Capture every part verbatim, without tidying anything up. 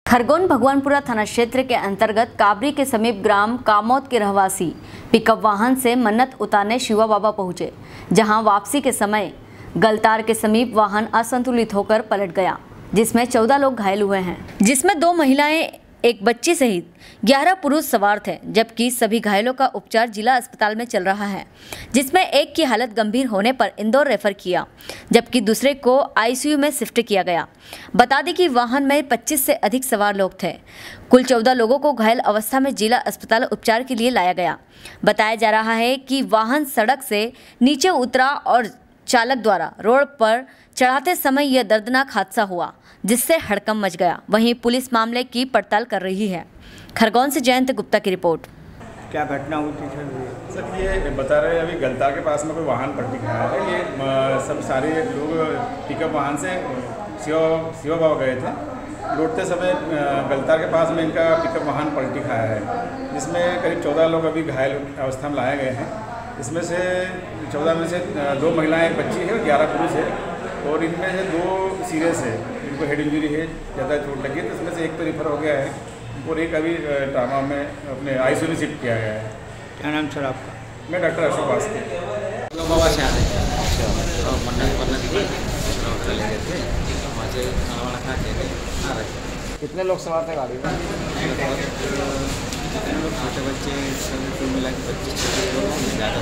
खरगोन भगवानपुरा थाना क्षेत्र के अंतर्गत काबरी के समीप ग्राम कामौत के रहवासी पिकअप वाहन से मन्नत उतारने शिवा बाबा पहुंचे, जहां वापसी के समय गलतार के समीप वाहन असंतुलित होकर पलट गया, जिसमें चौदह लोग घायल हुए हैं, जिसमें दो महिलाएं, एक बच्ची सहित ग्यारह पुरुष सवार थे, जबकि सभी घायलों का उपचार जिला अस्पताल में चल रहा है, जिसमें एक की हालत गंभीर होने पर इंदौर रेफर किया, जबकि दूसरे को आईसीयू में शिफ्ट किया गया। बता दें कि वाहन में पच्चीस से अधिक सवार लोग थे। कुल चौदह लोगों को घायल अवस्था में जिला अस्पताल उपचार के लिए लाया गया। बताया जा रहा है कि वाहन सड़क से नीचे उतरा और चालक द्वारा रोड पर चढ़ाते समय यह दर्दनाक हादसा हुआ, जिससे हड़कंप मच गया। वहीं पुलिस मामले की पड़ताल कर रही है। खरगोन से जयंत गुप्ता की रिपोर्ट। क्या घटना हुई थी सर? सर ये बता रहे हैं अभी गलतार के पास में कोई वाहन पलटी खाया है। ये सब सारे लोग पिकअप वाहन से शिवा शिवा बाबा गए थे। लौटते समय गलतार के पास में इनका पिकअप वाहन पलटी खाया है, जिसमें करीब चौदह लोग अभी घायल अवस्था में लाए गए हैं। इसमें से चौदह में से दो महिलाएं, एक बच्ची है और ग्यारह पुरुष है, और इनमें से दो सीरियस है, इनको हेड इंजरी है, ज़्यादा चोट लगी है। तो इसमें से एक तो रिफर हो गया है और एक अभी ट्रामा में अपने आईसीयू में शिफ्ट किया गया है। क्या नाम सर आपका? मैं डॉक्टर अशोक वास्ते। बाबा से आ रहे थे और मन्नत मन्नत की ले थे, वहाँ से खाना वाना खा के आ रहे थे। कितने लोग सवार थे गाड़ी में? कितने लोग, छोटे बच्चे सभी कुल मिला के पच्चीस छब्बीस लोग ज़्यादा।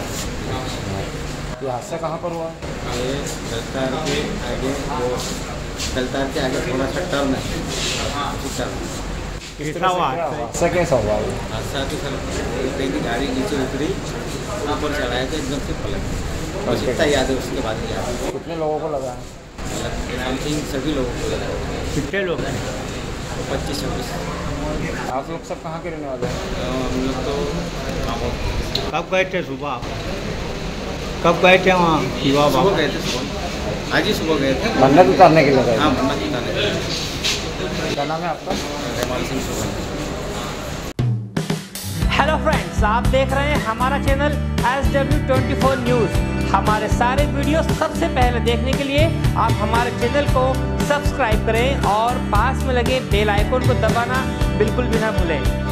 ये हादसा कहाँ पर हुआ? ये गलतार के आगे, वो गलतार के आगे थोड़ा सा टर्न है, उसी टर्न। कितना हुआ हादसा कैसा हुआ? हादसा तो सर कहीं की गाड़ी नीचे उतरी, ऊपर चढ़ाया तो एकदम से पलट। बस इतना याद है, उसके बाद याद है। कितने लोगों को लगा? समथिंग सभी लोगों को लगा। कितने लोग हैं? पच्चीस छब्बीस। आप लोग सब कहाँ के रहने वाले हैं? हम लोग तो कामौत। कब गए थे? सुबह कब गए थे वहाँ? शिवा बाबा सुबह गए थे, सुबह आज ही सुबह गए थे। मन्नत उतारने के लिए गए? हाँ, मन्नत उतारने के लिए। क्या नाम है आपका? रेमाल सिंह सुबह। हेलो फ्रेंड्स, आप देख रहे हैं हमारा channel S W twenty four news. हमारे सारे वीडियो सबसे पहले देखने के लिए आप हमारे चैनल को सब्सक्राइब करें और पास में लगे बेल आइकन को दबाना बिल्कुल भी ना भूलें।